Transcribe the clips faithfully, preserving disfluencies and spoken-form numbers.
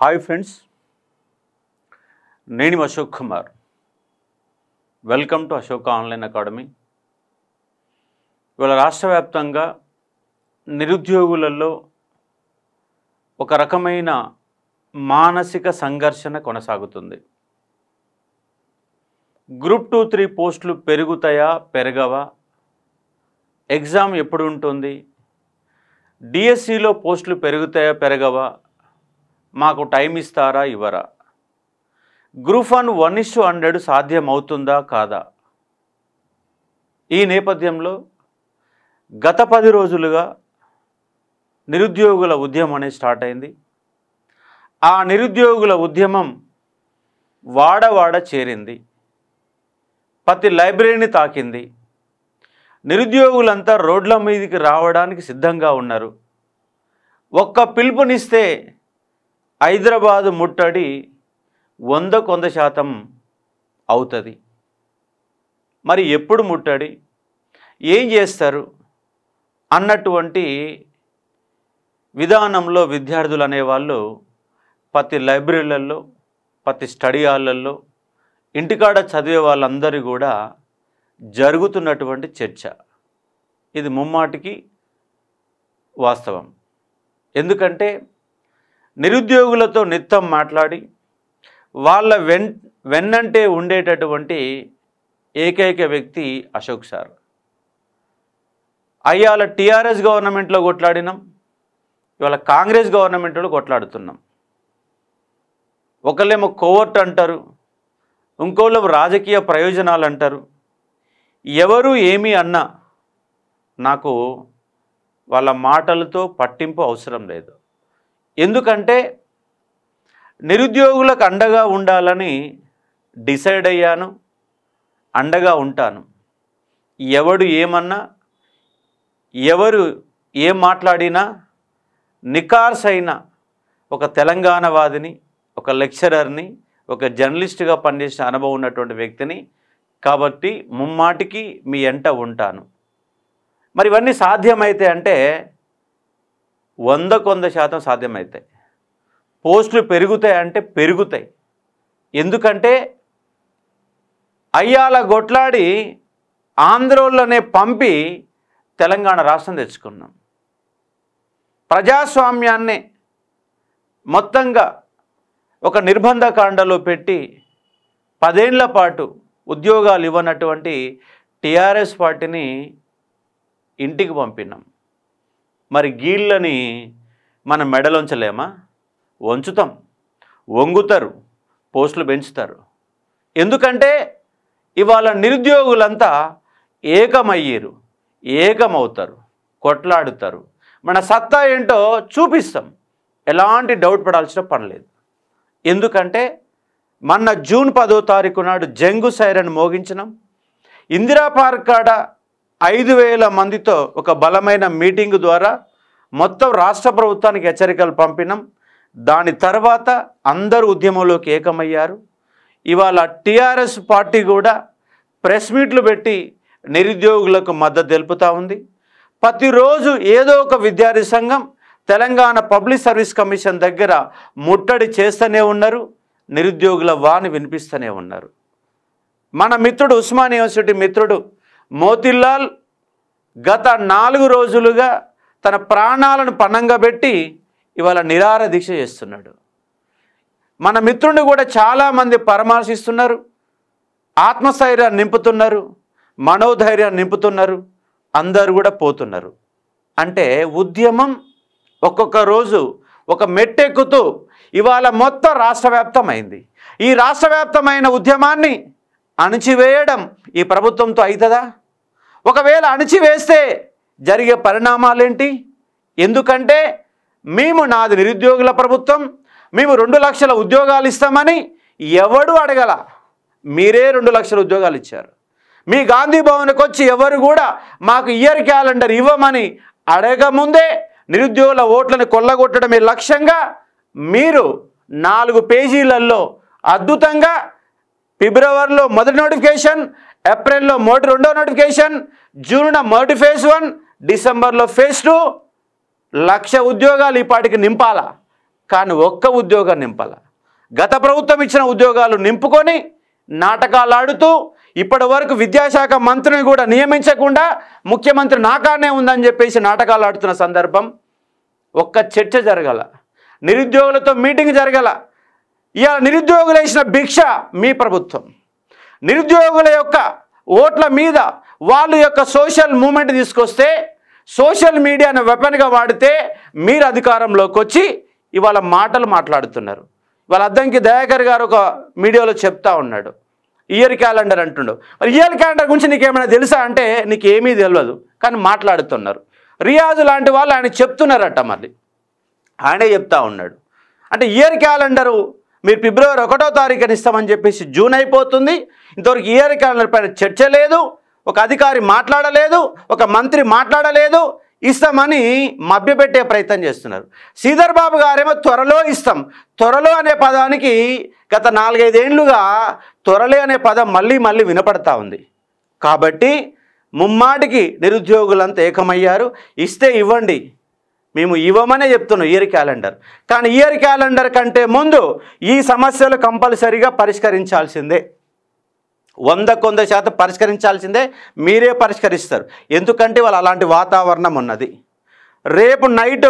Hi friends, నేను Ashok Kumar. Welcome to Ashok online academy. ఇవాళ రాష్ట్ర వ్యాప్తంగా నిరుద్యోగులలో ఒక రకమైన మానసిక సంఘర్షణ కొనసాగుతుంది. గ్రూప్ టూ త్రీ పోస్టులు పెరుగుతాయా పెరగవా, ఎగ్జామ్ ఎప్పుడు ఉంటుంది, డిఎస్సిలో పోస్టులు పెరుగుతాయా పెరగవా, మాకు టైం ఇస్తారా ఇవ్వరా, group one one is to hundred సాధ్యమవుతుందా కాదా. ఈ నేపథ్యంలో గత పది రోజులుగా నిరుద్యోగుల ఉద్యమం అనేది స్టార్ట్ అయింది. ఆ నిరుద్యోగుల ఉద్యమం వాడవాడ చేరింది, ప్రతి లైబ్రరీని తాకింది. నిరుద్యోగులంతా రోడ్ల మీదకి రావడానికి సిద్ధంగా ఉన్నారు. ఒక్క పిలుపునిస్తే హైదరాబాదు ముట్టడి వందకు వంద శాతం అవుతుంది. మరి ఎప్పుడు ముట్టడి, ఏం చేస్తారు అన్నటువంటి విధానంలో విద్యార్థులు అనేవాళ్ళు ప్రతి లైబ్రరీలలో, ప్రతి స్టడీ హాళ్ళల్లో, ఇంటికాడ చదివే వాళ్ళందరూ కూడా జరుగుతున్నటువంటి చర్చ. ఇది ముమ్మాటికి వాస్తవం. ఎందుకంటే నిరుద్యోగులతో నిత్యం మాట్లాడి వాళ్ళ వెన్ వెన్నంటే ఉండేటటువంటి ఏకైక వ్యక్తి అశోక్ సార్. అయ్యాల టీఆర్ఎస్ గవర్నమెంట్లో కొట్లాడినాం, ఇవాళ కాంగ్రెస్ గవర్నమెంట్లో కొట్లాడుతున్నాం. ఒకళ్ళేమో కోవర్ట్ అంటారు, ఇంకోళ్ళేమో రాజకీయ ప్రయోజనాలు అంటారు. ఎవరు ఏమి అన్నా నాకు వాళ్ళ మాటలతో పట్టింపు అవసరం లేదు. ఎందుకంటే నిరుద్యోగులకు అండగా ఉండాలని డిసైడ్ అయ్యాను, అండగా ఉంటాను. ఎవడు ఏమన్నా, ఎవరు ఏం మాట్లాడినా నికార్సైన ఒక తెలంగాణవాదిని, ఒక లెక్చరర్ని, ఒక జర్నలిస్ట్గా పనిచేసిన అనుభవం ఉన్నటువంటి వ్యక్తిని కాబట్టి ముమ్మాటికి మీ ఎంట ఉంటాను. మరి ఇవన్నీ సాధ్యమైతే అంటే వందకు వంద శాతం సాధ్యమవుతాయి. పోస్టులు పెరుగుతాయి అంటే పెరుగుతాయి. ఎందుకంటే అయ్యాల గొట్లాడి ఆంధ్రోళ్ళనే పంపి తెలంగాణ రాష్ట్రం తెచ్చుకున్నాం. ప్రజాస్వామ్యాన్ని మొత్తంగా ఒక నిర్బంధకాండలో పెట్టి పదేళ్ల పాటు ఉద్యోగాలు ఇవ్వనటువంటి టీఆర్ఎస్ పార్టీని ఇంటికి పంపినాం. మరి గీళ్ళని మనం మెడలోంచలేమా? వంచుతాం, వంగుతారు, పోస్టులు పెంచుతారు. ఎందుకంటే ఇవాళ నిరుద్యోగులంతా ఏకమయ్యారు, ఏకమవుతారు, కొట్లాడుతారు. మన సత్తా ఏంటో చూపిస్తాం, ఎలాంటి డౌట్ పడాల్సిన పని లేదు. ఎందుకంటే మొన్న జూన్ పదో తారీఖు నాడు జంగు సైరన్ మోగించినాం. ఇందిరా పార్క్ కాడ ఐదు వేల మందితో ఒక బలమైన మీటింగ్ ద్వారా మొత్తం రాష్ట్ర ప్రభుత్వానికి హెచ్చరికలు పంపినాం. దాని తర్వాత అందరూ ఉద్యమంలోకి ఏకమయ్యారు. ఇవాళ టీఆర్ఎస్ పార్టీ కూడా ప్రెస్ మీట్లు పెట్టి నిరుద్యోగులకు మద్దతు తెలుపుతూ ఉంది. ప్రతిరోజు ఏదో ఒక విద్యార్థి సంఘం తెలంగాణ పబ్లిక్ సర్వీస్ కమిషన్ దగ్గర ముట్టడి చేస్తూనే ఉన్నారు, నిరుద్యోగుల వాణి వినిపిస్తూనే ఉన్నారు. మన మిత్రుడు ఉస్మానియా యూనివర్సిటీ మిత్రుడు మోతిలాల్ గత నాలుగు రోజులుగా తన ప్రాణాలను పణంగా పెట్టి ఇవాళ నిరాహార దీక్ష చేస్తున్నాడు. మన మిత్రుడిని కూడా చాలామంది పరామర్శిస్తున్నారు, ఆత్మస్థైర్యాన్ని నింపుతున్నారు, మనోధైర్యాన్ని నింపుతున్నారు, అందరూ కూడా పోతున్నారు. అంటే ఉద్యమం ఒక్కొక్క రోజు ఒక మెట్టెక్కుతూ ఇవాళ మొత్తం రాష్ట్ర వ్యాప్తమైంది. ఈ రాష్ట్ర వ్యాప్తమైన ఉద్యమాన్ని అణిచివేయడం ఈ ప్రభుత్వంతో అవుతుందా? ఒకవేళ అణిచివేస్తే జరిగే పరిణామాలేంటి? ఎందుకంటే మేము నాది నిరుద్యోగుల ప్రభుత్వం, మేము రెండు లక్షల ఉద్యోగాలు ఇస్తామని ఎవడు అడగల, మీరే రెండు లక్షల ఉద్యోగాలు ఇచ్చారు. మీ గాంధీ భవన్కి వచ్చి ఎవరు కూడా మాకు ఇయర్ క్యాలెండర్ ఇవ్వమని అడగముందే నిరుద్యోగుల ఓట్లను కొల్లగొట్టడమే లక్ష్యంగా మీరు నాలుగు పేజీలలో అద్భుతంగా ఫిబ్రవరిలో మొదటి నోటిఫికేషన్, ఏప్రిల్లో మొదటి రెండో నోటిఫికేషన్, జూన్న మొదటి ఫేజ్ వన్, డిసెంబర్లో ఫేజ్ టూ, లక్ష ఉద్యోగాలు ఈ పాటికి నింపాలా. కానీ ఒక్క ఉద్యోగం నింపాల. గత ప్రభుత్వం ఇచ్చిన ఉద్యోగాలు నింపుకొని నాటకాలు ఆడుతూ ఇప్పటి వరకు విద్యాశాఖ మంత్రిని కూడా నియమించకుండా ముఖ్యమంత్రి నాకానే ఉందని చెప్పేసి నాటకాలు ఆడుతున్న సందర్భం. ఒక్క చర్చ జరగల, నిరుద్యోగులతో మీటింగ్ జరగల. ఇవాళ నిరుద్యోగులు వేసిన భిక్ష మీ ప్రభుత్వం. నిరుద్యోగుల యొక్క ఓట్ల మీద వాళ్ళ యొక్క సోషల్ మూమెంట్ తీసుకొస్తే, సోషల్ మీడియాను వెపన్గా వాడితే మీరు అధికారంలోకి వచ్చి ఇవాళ మాటలు మాట్లాడుతున్నారు. ఇవాళ అద్దంకి దయాకర్ గారు ఒక మీడియాలో చెప్తా ఉన్నాడు, ఇయర్ క్యాలెండర్ అంటుండు. మరి ఇయర్ క్యాలెండర్ గురించి నీకేమైనా తెలుసా అంటే నీకు ఏమీ తెలియదు, కానీ మాట్లాడుతున్నారు. రియాజు లాంటి వాళ్ళు ఆయన చెప్తున్నారట, మళ్ళీ ఆయనే చెప్తా ఉన్నాడు. అంటే ఇయర్ క్యాలెండరు మీరు ఫిబ్రవరి ఒకటో తారీఖున ఇస్తామని చెప్పేసి జూన్ అయిపోతుంది, ఇంతవరకు ఇయర్ క్యాలెండర్ పైన చర్చ లేదు, ఒక అధికారి మాట్లాడలేదు, ఒక మంత్రి మాట్లాడలేదు. ఇస్తామని మభ్యపెట్టే ప్రయత్నం చేస్తున్నారు. శ్రీధర్ బాబు గారేమో త్వరలో ఇస్తాం. త్వరలో అనే పదానికి గత నాలుగైదేళ్లుగా త్వరలే అనే పదం మళ్ళీ మళ్ళీ వినపడతా ఉంది. కాబట్టి ముమ్మాటికి నిరుద్యోగులంతా ఏకమయ్యారు. ఇస్తే ఇవ్వండి, మేము ఇవ్వమనే చెప్తున్నాం ఇయర్ క్యాలెండర్. కానీ ఇయర్ క్యాలెండర్ కంటే ముందు ఈ సమస్యలు కంపల్సరీగా పరిష్కరించాల్సిందే, వందకు వంద శాతం పరిష్కరించాల్సిందే. మీరే పరిష్కరిస్తారు, ఎందుకంటే వాళ్ళు అలాంటి వాతావరణం ఉన్నది. రేపు నైట్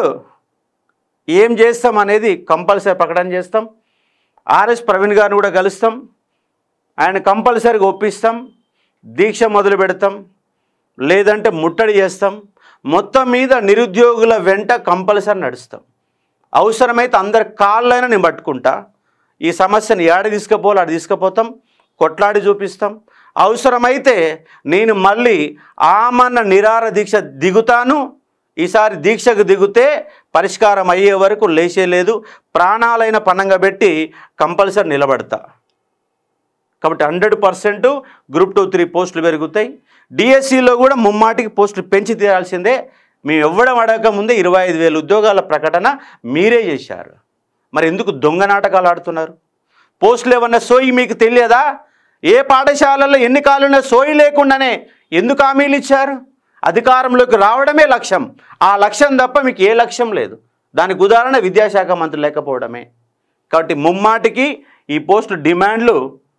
ఏం చేస్తాం అనేది కంపల్సరీ ప్రకటన చేస్తాం. ఆర్ఎస్ ప్రవీణ్ గారిని కూడా కలుస్తాం, ఆయన కంపల్సరీగా ఒప్పిస్తాం, దీక్ష మొదలు పెడతాం, లేదంటే ముట్టడి చేస్తాం. మొత్తం మీద నిరుద్యోగుల వెంట కంపల్సరీ నడుస్తాం. అవసరమైతే అందరి కాళ్ళైనా నేను పట్టుకుంటా. ఈ సమస్యను ఏడ తీసుకుపోవాలి ఆడ తీసుకుపోతాం, కొట్లాడి చూపిస్తాం. అవసరమైతే నేను మళ్ళీ ఆమన్న నిరార దీక్ష దిగుతాను. ఈసారి దీక్షకు దిగుతే పరిష్కారం అయ్యే వరకు లేచేలేదు, ప్రాణాలైన పణంగా పెట్టి కంపల్సరీ నిలబడతా. కాబట్టి hundred percent group two three పోస్టులు పెరుగుతాయి. డిఎస్సిలో కూడా ముమ్మాటికి పోస్టులు పెంచి తీరాల్సిందే. మేము ఇవ్వడం అడగక ముందే ఇరవై ఐదు వేల ఉద్యోగాల ప్రకటన మీరే చేశారు. మరి ఎందుకు దొంగ నాటకాలు ఆడుతున్నారు? పోస్టులు ఏమన్నా సోయి మీకు తెలియదా? ఏ పాఠశాలల్లో ఎన్ని కాలున్నా సోయి లేకుండానే ఎందుకు హామీలు ఇచ్చారు? అధికారంలోకి రావడమే లక్ష్యం. ఆ లక్ష్యం తప్ప మీకు ఏ లక్ష్యం లేదు. దానికి ఉదాహరణ విద్యాశాఖ మంత్రి లేకపోవడమే. కాబట్టి ముమ్మాటికి ఈ పోస్టు డిమాండ్లు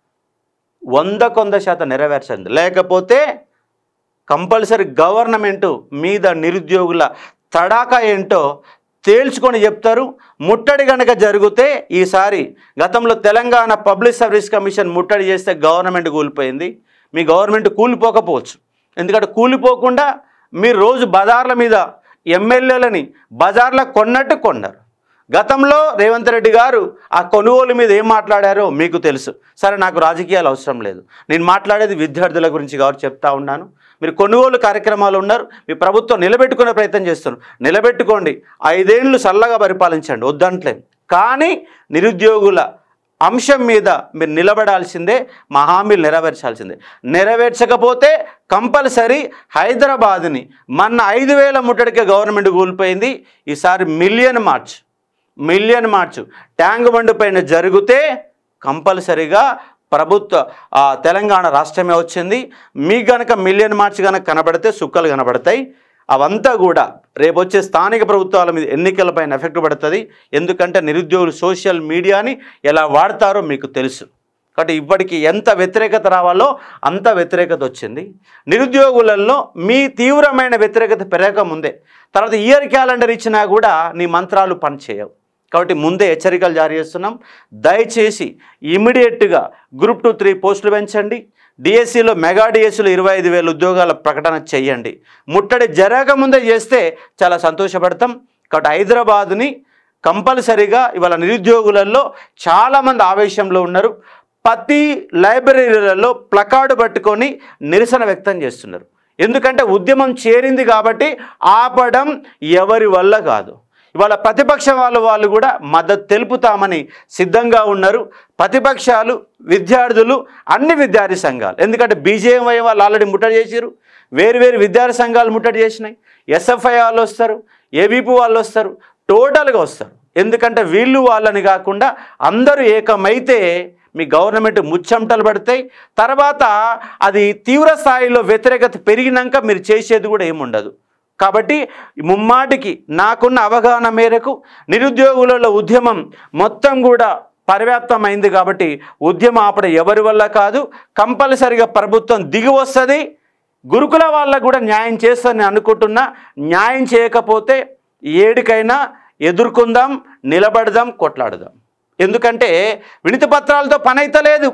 వందకు వంద శాతం నెరవేర్చండి. లేకపోతే కంపల్సరీ గవర్నమెంటు మీద నిరుద్యోగుల తడాకా ఏంటో తేల్చుకొని చెప్తారు. ముట్టడి కనుక జరిగితే ఈసారి గతంలో తెలంగాణ పబ్లిక్ సర్వీస్ కమిషన్ ముట్టడి చేస్తే గవర్నమెంట్ కూలిపోయింది. మీ గవర్నమెంట్ కూలిపోకపోవచ్చు, ఎందుకంటే కూలిపోకుండా మీరు రోజు బజార్ల మీద ఎమ్మెల్యేలని బజార్లో కొన్నట్టు కొన్నారు. గతంలో రేవంత్ రెడ్డి గారు ఆ కొనుగోలు మీద ఏం మాట్లాడారో మీకు తెలుసు. సరే, నాకు రాజకీయాలు అవసరం లేదు, నేను మాట్లాడేది విద్యార్థుల గురించి కాబట్టి చెప్తా ఉన్నాను. మీరు కొనుగోలు కార్యక్రమాలు ఉన్నారు, మీ ప్రభుత్వం నిలబెట్టుకునే ప్రయత్నం చేస్తున్నారు. నిలబెట్టుకోండి, ఐదేళ్లు చల్లగా పరిపాలించండి, వద్దంటలేదు. కానీ నిరుద్యోగుల అంశం మీద మీరు నిలబడాల్సిందే, మా హామీలు నెరవేర్చాల్సిందే. నెరవేర్చకపోతే కంపల్సరీ హైదరాబాద్ని మొన్న ఐదు వేల ముట్టడికే గవర్నమెంట్ కూలిపోయింది. ఈసారి million march million march tank bund పైన జరిగితే కంపల్సరీగా ప్రభుత్వ తెలంగాణ రాష్ట్రమే వచ్చింది. మీ గనక మిలియన్ మార్చ్ కనుక కనబడితే సుక్కలు కనబడతాయి. అవంతా కూడా రేపు వచ్చే స్థానిక ప్రభుత్వాల మీద ఎన్నికలపైన ఎఫెక్ట్ పడుతుంది. ఎందుకంటే నిరుద్యోగులు సోషల్ మీడియాని ఎలా వాడతారో మీకు తెలుసు. కాబట్టి ఇప్పటికి ఎంత వ్యతిరేకత రావాలో అంత వ్యతిరేకత వచ్చింది. నిరుద్యోగులలో మీ తీవ్రమైన వ్యతిరేకత పెరగక ముందే తర్వాత ఇయర్ క్యాలెండర్ ఇచ్చినా కూడా నీ మంత్రాలు పనిచేయవు. కాబట్టి ముందే హెచ్చరికలు జారీ చేస్తున్నాం. దయచేసి ఇమీడియట్గా గ్రూప్ టూ త్రీ పోస్టులు పెంచండి. డిఎస్సిలో మెగా డిఎస్సిలో ఇరవై ఐదు వేల ఉద్యోగాల ప్రకటన చేయండి. ముట్టడి జరగకముందే చేస్తే చాలా సంతోషపడతాం. కాబట్టి హైదరాబాద్ని కంపల్సరీగా ఇవాళ నిరుద్యోగులలో చాలామంది ఆవేశంలో ఉన్నారు. ప్రతి లైబ్రరీలలో ప్లకార్డు పట్టుకొని నిరసన వ్యక్తం చేస్తున్నారు. ఎందుకంటే ఉద్యమం చేరింది కాబట్టి ఆపడం ఎవరి వల్ల కాదు. ఇవాళ ప్రతిపక్ష వాళ్ళు వాళ్ళు కూడా మద్దతు తెలుపుతామని సిద్ధంగా ఉన్నారు. ప్రతిపక్షాలు, విద్యార్థులు, అన్ని విద్యార్థి సంఘాలు. ఎందుకంటే బీజేఎంఐ వాళ్ళు ఆల్రెడీ ముట్టడి చేశారు, వేరు వేరు విద్యార్థి సంఘాలు ముట్టడి చేసినాయి. ఎస్ఎఫ్ఐ వాళ్ళు వస్తారు, ఏబీపీ వాళ్ళు వస్తారు, టోటల్గా వస్తారు. ఎందుకంటే వీళ్ళు వాళ్ళని కాకుండా అందరూ ఏకమైతే మీ గవర్నమెంట్ ముచ్చమటలు పడతాయి. తర్వాత అది తీవ్ర స్థాయిలో వ్యతిరేకత పెరిగినాక మీరు చేసేది కూడా ఏముండదు. కాబట్టి ముమ్మాటికి నాకున్న అవగాహన మేరకు నిరుద్యోగుల ఉద్యమం మొత్తం కూడా పరివ్యాప్తమైంది. కాబట్టి ఉద్యమం ఆపడం ఎవరి వల్ల కాదు, కంపల్సరిగా ప్రభుత్వం దిగి వస్తుంది. గురుకుల వాళ్ళకు కూడా న్యాయం చేస్తారని అనుకుంటున్నా. న్యాయం చేయకపోతే ఏడికైనా ఎదుర్కొందాం, నిలబడదాం, కొట్లాడదాం. ఎందుకంటే వినతి పత్రాలతో పని అయితే లేదు.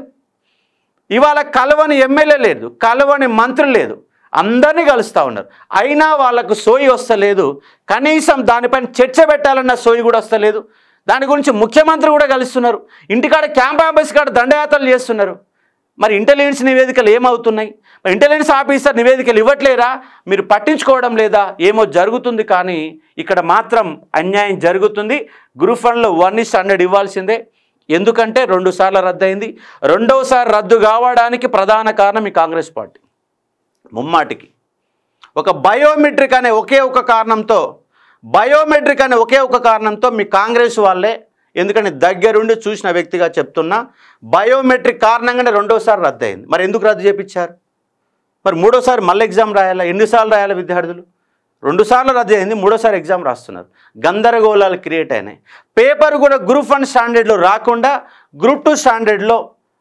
ఇవాళ కలవని ఎమ్మెల్యే లేదు, కలవని మంత్రి లేదు, అందరినీ కలుస్తూ ఉన్నారు. అయినా వాళ్ళకు సోయి వస్తలేదు. కనీసం దానిపైన చర్చ పెట్టాలన్న సోయి కూడా వస్తలేదు. దాని గురించి ముఖ్యమంత్రి కూడా కలుస్తున్నారు. ఇంటికాడ క్యాంప్ ఆఫీస్ కాడ దండయాత్రలు చేస్తున్నారు. మరి ఇంటెలిజెన్స్ నివేదికలు ఏమవుతున్నాయి? మరి ఇంటెలిజెన్స్ ఆఫీసర్ నివేదికలు ఇవ్వట్లేరా? మీరు పట్టించుకోవడం లేదా? ఏమో జరుగుతుంది. కానీ ఇక్కడ మాత్రం అన్యాయం జరుగుతుంది. గ్రూప్ వన్లో వన్ ఇస్ హండ్రెడ్ ఇవ్వాల్సిందే. ఎందుకంటే రెండు సార్లు రద్దు అయింది. రెండవసారి రద్దు కావడానికి ప్రధాన కారణం ఈ కాంగ్రెస్ పార్టీ. ముమ్మాటికి ఒక బయోమెట్రిక్ అనే ఒకే ఒక కారణంతో బయోమెట్రిక్ అనే ఒకే ఒక కారణంతో మీ కాంగ్రెస్ వాళ్ళే, ఎందుకంటే దగ్గరుండి చూసిన వ్యక్తిగా చెప్తున్నా, బయోమెట్రిక్ కారణంగానే రెండోసారి రద్దు అయింది. మరి ఎందుకు రద్దు చేయించారు? మరి మూడోసారి మళ్ళీ ఎగ్జామ్ రాయాలా? ఎన్నిసార్లు రాయాలి విద్యార్థులు? రెండు సార్లు రద్దు అయింది, మూడోసారి ఎగ్జామ్ రాస్తున్నారు. గందరగోళాలు క్రియేట్ అయినాయి. పేపర్ కూడా గ్రూప్ వన్ స్టాండర్డ్లో రాకుండా గ్రూప్ టూ స్టాండర్డ్లో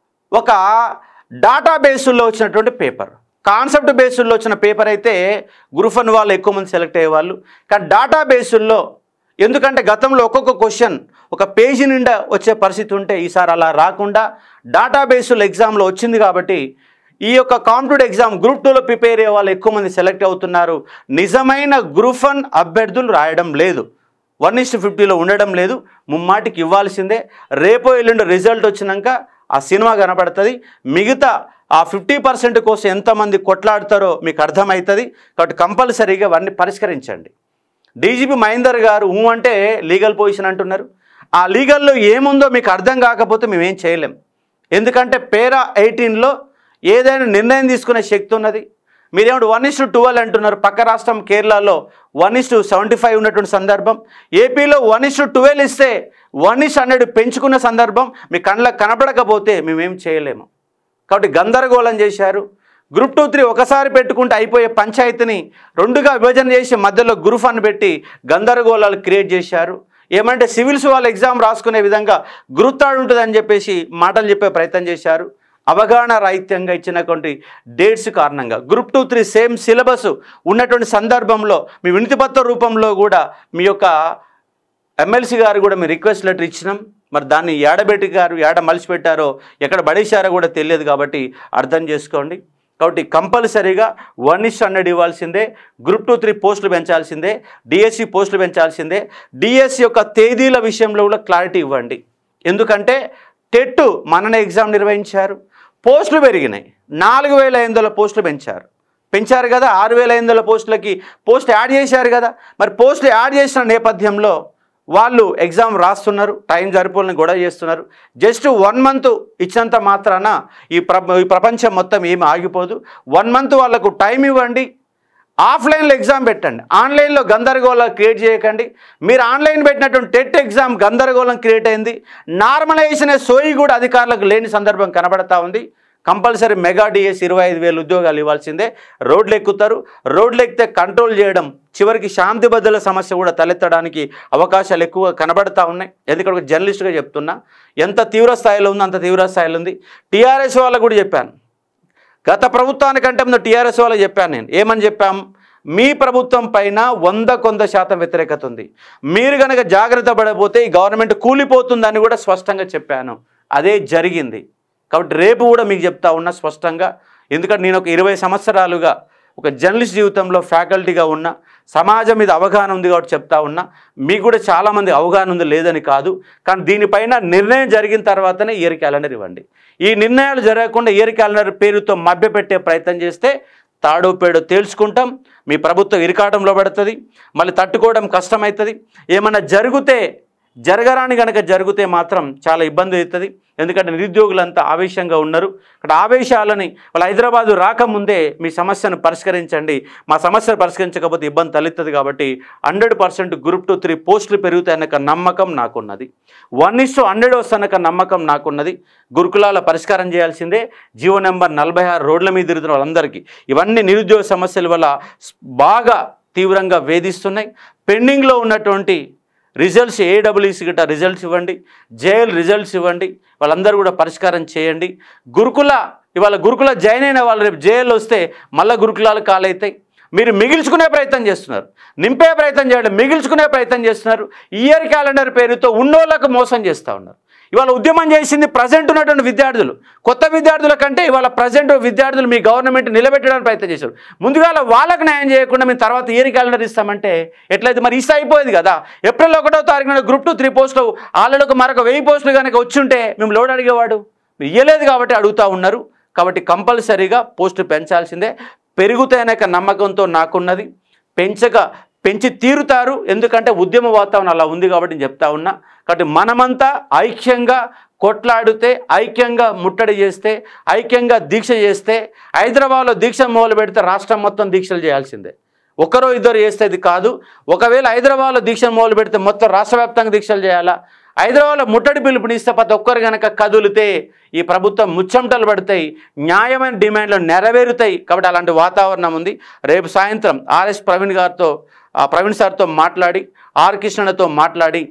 ఒక డాటాబేసుల్లో వచ్చినటువంటి పేపర్, కాన్సెప్ట్ బేసుల్లో వచ్చిన పేపర్ అయితే గ్రూప్ వన్ వాళ్ళు ఎక్కువ మంది సెలెక్ట్ అయ్యేవాళ్ళు. కానీ డాటాబేసుల్లో, ఎందుకంటే గతంలో ఒక్కొక్క క్వశ్చన్ ఒక పేజీ నిండా వచ్చే పరిస్థితి ఉంటే ఈసారి అలా రాకుండా డాటాబేసుల్లో ఎగ్జామ్లో వచ్చింది. కాబట్టి ఈ యొక్క కాంపిటేటివ్ ఎగ్జామ్ గ్రూప్ టూలో ప్రిపేర్ అయ్యే వాళ్ళు ఎక్కువ మంది సెలెక్ట్ అవుతున్నారు. నిజమైన గ్రూప్ వన్ అభ్యర్థులు రాయడం లేదు, వన్ ఇస్ ఫిఫ్టీలో ఉండడం లేదు. ముమ్మాటికి ఇవ్వాల్సిందే. రేపో ఎల్లుండి రిజల్ట్ వచ్చినాక ఆ సినిమా కనపడుతుంది. మిగతా ఆ ఫిఫ్టీ పర్సెంట్ కోసం ఎంతమంది కొట్లాడతారో మీకు అర్థమవుతుంది. కాబట్టి కంపల్సరీగా అవన్నీ పరిష్కరించండి. డీజీపీ మహేందర్ గారు ఊ అంటే లీగల్ పొజిషన్ అంటున్నారు. ఆ లీగల్లో ఏముందో మీకు అర్థం కాకపోతే మేమేం చేయలేం. ఎందుకంటే పేరా ఎయిటీన్లో ఏదైనా నిర్ణయం తీసుకునే శక్తి ఉన్నది. మీరేమిటి వన్ ఇస్ టు ట్వెల్వ్ అంటున్నారు. పక్క రాష్ట్రం కేరళలో one is to seventy five ఉన్నటువంటి సందర్భం, ఏపీలో వన్ ఇస్ టు ట్వెల్వ్ ఇస్తే వన్ ఇస్ హండ్రెడ్ పెంచుకున్న సందర్భం మీ కళ్ళకు కనపడకపోతే మేమేం చేయలేము. కాబట్టి గందరగోళం చేశారు. గ్రూప్ టూ త్రీ ఒకసారి పెట్టుకుంటే అయిపోయే పంచాయతీని రెండుగా విభజన చేసి మధ్యలో గ్రూప్ వన్ పెట్టి గందరగోళాలు క్రియేట్ చేశారు. ఏమంటే సివిల్స్ వాళ్ళు ఎగ్జామ్ రాసుకునే విధంగా గ్రూప్ థర్డ్ ఉంటుందని చెప్పేసి మాటలు చెప్పే ప్రయత్నం చేశారు. అవగాహన రాహిత్యంగా ఇచ్చినటువంటి డేట్స్ కారణంగా group two three same syllabus ఉన్నటువంటి సందర్భంలో మీ వినతిపత్ర రూపంలో కూడా మీ యొక్క ఎమ్మెల్సీ గారు కూడా మీ రిక్వెస్ట్ లెటర్ ఇచ్చినాం. మరి దాన్ని ఏడబెట్టి గారు ఏడ మలిచిపెట్టారో ఎక్కడ పడేశారో కూడా తెలియదు. కాబట్టి అర్థం చేసుకోండి. కాబట్టి కంపల్సరీగా వన్ ఇస్ హండ్రెడ్ ఇవ్వాల్సిందే. గ్రూప్ టూ త్రీ పోస్టులు పెంచాల్సిందే. డిఎస్సి పోస్టులు పెంచాల్సిందే. డిఎస్సి యొక్క తేదీల విషయంలో కూడా క్లారిటీ ఇవ్వండి. ఎందుకంటే టెట్ మననే ఎగ్జామ్ నిర్వహించారు, పోస్టులు పెరిగినాయి. నాలుగు వేల ఐదు వందల పోస్టులు పెంచారు పెంచారు కదా. ఆరు వేల ఐదు వందల పోస్టులకి పోస్ట్ యాడ్ చేశారు కదా. మరి పోస్టులు యాడ్ చేసిన నేపథ్యంలో వాళ్ళు ఎగ్జామ్ రాస్తున్నారు, టైం సరిపోలని గొడవ చేస్తున్నారు. జస్ట్ వన్ మంత్ ఇచ్చినంత మాత్రాన ఈ ప్ర ఈ ప్రపంచం మొత్తం ఏమి ఆగిపోదు. వన్ మంత్ వాళ్ళకు టైం ఇవ్వండి. ఆఫ్లైన్లో ఎగ్జామ్ పెట్టండి, ఆన్లైన్లో గందరగోళం క్రియేట్ చేయకండి. మీరు ఆన్లైన్ పెట్టినటువంటి టెట్ ఎగ్జామ్ గందరగోళం క్రియేట్ అయింది. నార్మలైజేషన్ సోయి కూడా అధికారులకు లేని సందర్భం కనబడతా ఉంది. కంపల్సరీ మెగా డిఎస్ ఇరవై ఐదు వేల ఉద్యోగాలు ఇవ్వాల్సిందే. రోడ్లు ఎక్కుతారు. రోడ్లు ఎక్కితే కంట్రోల్ చేయడం, చివరికి శాంతి భద్రతల సమస్య కూడా తలెత్తడానికి అవకాశాలు ఎక్కువ కనబడతా ఉన్నాయి. ఎందుకంటే ఒక జర్నలిస్ట్గా చెప్తున్నా, ఎంత తీవ్ర స్థాయిలో ఉందో అంత తీవ్ర స్థాయిలో ఉంది. టీఆర్ఎస్ వాళ్ళకు కూడా చెప్పాను, గత ప్రభుత్వానికంటే ముందు టీఆర్ఎస్ వాళ్ళకి చెప్పాను నేను. ఏమని చెప్పాం? మీ ప్రభుత్వం పైన వంద కొంద శాతం వ్యతిరేకత ఉంది. మీరు కనుక జాగ్రత్త పడకపోతే ఈ గవర్నమెంట్ కూలిపోతుందని కూడా స్పష్టంగా చెప్పాను. అదే జరిగింది. కాబట్టి రేపు కూడా మీకు చెప్తా ఉన్నా స్పష్టంగా. ఎందుకంటే నేను ఒక ఇరవై సంవత్సరాలుగా ఒక జర్నలిస్ట్ జీవితంలో ఫ్యాకల్టీగా ఉన్నా, సమాజం మీద అవగాహన ఉంది కాబట్టి చెప్తా ఉన్నా. మీకు కూడా చాలామంది అవగాహన ఉంది లేదని కాదు. కానీ దీనిపైన నిర్ణయం జరిగిన తర్వాతనే ఇయర్ క్యాలెండర్ ఇవ్వండి. ఈ నిర్ణయాలు జరగకుండా ఇయర్ క్యాలెండర్ పేరుతో మభ్యపెట్టే ప్రయత్నం చేస్తే తాడో పేడో తేల్చుకుంటాం. మీ ప్రభుత్వం ఇరికాటంలో పడుతుంది, మళ్ళీ తట్టుకోవడం కష్టమవుతుంది. ఏమన్నా జరిగితే జరగరాని కనుక జరిగితే మాత్రం చాలా ఇబ్బంది అవుతుంది. ఎందుకంటే నిరుద్యోగులంతా ఆవేశంగా ఉన్నారు. అక్కడ ఆవేశాలని వాళ్ళు హైదరాబాదు రాకముందే మీ సమస్యను పరిష్కరించండి, మా సమస్యను పరిష్కరించకపోతే ఇబ్బంది తలెత్తది. కాబట్టి hundred percent group two three పోస్టులు పెరుగుతాయన్నక నమ్మకం నాకున్నది. వన్ ఇస్ టు హండ్రెడ్ వస్తానక నమ్మకం నాకున్నది. గురుకులాల పరిష్కారం చేయాల్సిందే. జియో నెంబర్ నలభై ఆరు రోడ్ల మీద తిరుగుతున్న వాళ్ళందరికీ ఇవన్నీ నిరుద్యోగ సమస్యల వల్ల బాగా తీవ్రంగా వేధిస్తున్నాయి. పెండింగ్లో ఉన్నటువంటి రిజల్ట్స్ ఏడబ్ల్యూసీ గిట్ట రిజల్ట్స్ ఇవ్వండి, జేఎల్ రిజల్ట్స్ ఇవ్వండి, వాళ్ళందరూ కూడా పరిష్కారం చేయండి. గురుకుల ఇవాళ గురుకుల జాయిన్ అయిన వాళ్ళు రేపు జేఎల్ వస్తే మళ్ళీ గురుకులాలు కాలవుతాయి. మీరు మిగిల్చుకునే ప్రయత్నం చేస్తున్నారు, నింపే ప్రయత్నం చేయడం, మిగిల్చుకునే ప్రయత్నం చేస్తున్నారు. ఇయర్ క్యాలెండర్ పేరుతో ఉన్నోళ్ళకు మోసం చేస్తూ ఉన్నారు. ఇవాళ ఉద్యమం చేసింది ప్రజెంట్ ఉన్నటువంటి విద్యార్థులు. కొత్త విద్యార్థుల కంటే ఇవాళ ప్రజెంట్ విద్యార్థులు మీ గవర్నమెంట్ నిలబెట్టడానికి ప్రయత్నం చేశారు. ముందుగా వాళ్ళకు న్యాయం చేయకుండా మేము తర్వాత ఇయర్ క్యాలెండర్ ఇస్తామంటే ఎట్లయితే? మరి ఇస్తే అయిపోయేది కదా. ఏప్రిల్ ఒకటో తారీఖున గ్రూప్ టూ త్రీ పోస్టులు ఆల్రెడీ ఒక మరొక వెయ్యి పోస్టులు కనుక వచ్చుంటే మేము లోడ్ అడిగేవాడు. మీరు ఇవ్వలేదు కాబట్టి అడుగుతూ ఉన్నారు. కాబట్టి కంపల్సరీగా పోస్టులు పెంచాల్సిందే. పెరుగుతాయనే నమ్మకంతో నాకున్నది. పెంచక పెంచి తీరుతారు. ఎందుకంటే ఉద్యమ వాతావరణం అలా ఉంది కాబట్టి నేను చెప్తా ఉన్నా. కాబట్టి మనమంతా ఐక్యంగా కొట్లాడితే, ఐక్యంగా ముట్టడి చేస్తే, ఐక్యంగా దీక్ష చేస్తే, హైదరాబాద్లో దీక్ష మొదలు పెడితే రాష్ట్రం మొత్తం దీక్షలు చేయాల్సిందే. ఒకరో ఇద్దరు చేస్తే ఇది కాదు. ఒకవేళ హైదరాబాద్లో దీక్ష మొదలు పెడితే మొత్తం రాష్ట్ర వ్యాప్తంగా దీక్షలు చేయాలా? హైదరాబాద్లో ముట్టడి పిలుపునిస్తే ప్రతి ఒక్కరు కనుక కదులితే ఈ ప్రభుత్వం ముచ్చమటలు పడతాయి, న్యాయమైన డిమాండ్లు నెరవేరుతాయి. కాబట్టి అలాంటి వాతావరణం ఉంది. రేపు సాయంత్రం ఆర్ఎస్ ప్రవీణ్ గారితో ప్రవీణ్ సార్తో మాట్లాడి, ఆర్ కృష్ణతో మాట్లాడి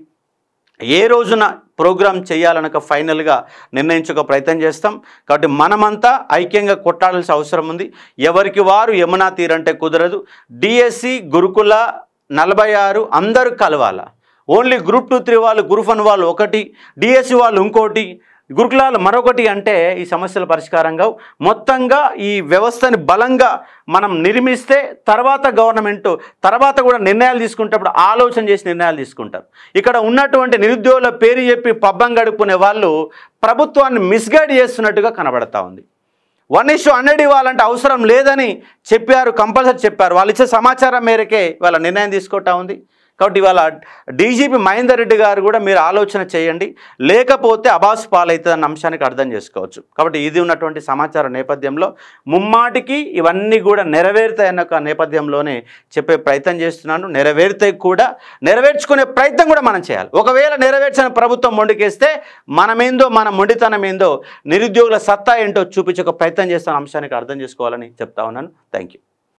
ఏ రోజున ప్రోగ్రాం చేయాలనక ఫైనల్గా నిర్ణయించుకో ప్రయత్నం చేస్తాం. కాబట్టి మనమంతా ఐక్యంగా కొట్టాల్సిన అవసరం ఉంది. ఎవరికి వారు యమునా తీరంటే కుదరదు. డిఎస్సి గురుకుల నలభై ఆరు అందరూ కలవాల. ఓన్లీ గ్రూప్ టూ త్రీ వాళ్ళు, గ్రూప్ వన్ వాళ్ళు ఒకటి, డిఎస్సి వాళ్ళు ఇంకోటి, గురుకులాలు మరొకటి అంటే ఈ సమస్యల పరిష్కారంగా మొత్తంగా ఈ వ్యవస్థని బలంగా మనం నిర్మిస్తే తర్వాత గవర్నమెంట్ తర్వాత కూడా నిర్ణయాలు తీసుకుంటప్పుడు ఆలోచన చేసి నిర్ణయాలు తీసుకుంటారు. ఇక్కడ ఉన్నటువంటి నిరుద్యోగుల పేరు చెప్పి పబ్బం గడుపుకునే వాళ్ళు ప్రభుత్వాన్ని మిస్గైడ్ చేస్తున్నట్టుగా కనబడతా ఉంది. వన్ ఇష్యూ హండ్రెడ్ ఇవ్వాలంటే అవసరం లేదని చెప్పారు, కంపల్సరీ చెప్పారు. వాళ్ళు ఇచ్చే సమాచారం మేరకే వాళ్ళ నిర్ణయం తీసుకోవటం ఉంది. కాబట్టి ఇవాళ డీజీపీ మహేందర్ రెడ్డి గారు కూడా మీరు ఆలోచన చేయండి, లేకపోతే అబాస్ పాలవుతుందన్న అంశానికి అర్థం చేసుకోవచ్చు. కాబట్టి ఇది ఉన్నటువంటి సమాచార నేపథ్యంలో ముమ్మాటికి ఇవన్నీ కూడా నెరవేరుతాయన్న ఒక నేపథ్యంలోనే చెప్పే ప్రయత్నం చేస్తున్నాను. నెరవేరుతాయి కూడా, నెరవేర్చుకునే ప్రయత్నం కూడా మనం చేయాలి. ఒకవేళ నెరవేర్చిన ప్రభుత్వం మొండికేస్తే మనమేందో, మన మొండితనం ఏందో, నిరుద్యోగుల సత్తా ఏంటో చూపించే ఒక ప్రయత్నం చేస్తున్న అంశానికి అర్థం చేసుకోవాలని చెప్తా ఉన్నాను. Thank you.